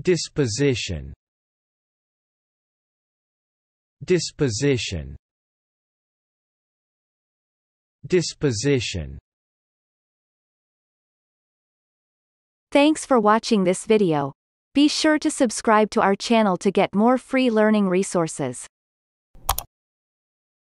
disposition, disposition, disposition. Thanks for watching this video. Be sure to subscribe to our channel to get more free learning resources.